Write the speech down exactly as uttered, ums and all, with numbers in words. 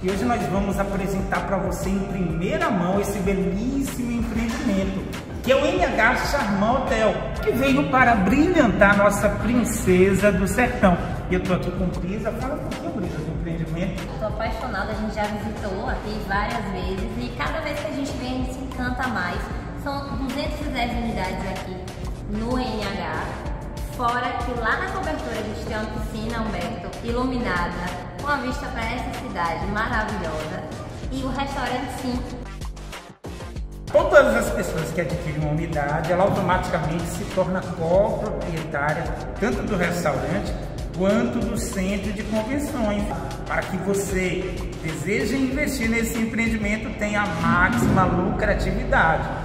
E hoje nós vamos apresentar para você em primeira mão esse belíssimo empreendimento, que é o N H Charmant Hotel, que veio para brilhantar nossa princesa do sertão. E eu estou aqui com Brisa. Fala um pouquinho, Brisa, do empreendimento. Estou apaixonada, a gente já visitou aqui várias vezes e cada vez que a gente vem a gente se encanta mais. São duzentas e dez unidades aqui no N H, fora que lá na cobertura a gente tem uma piscina, Humberto, iluminada, com a vista para essa cidade maravilhosa, e o restaurante sim. Todas as pessoas que adquirem uma unidade, ela automaticamente se torna coproprietária tanto do restaurante quanto do centro de convenções. Para que você deseje investir nesse empreendimento, tenha a máxima lucratividade.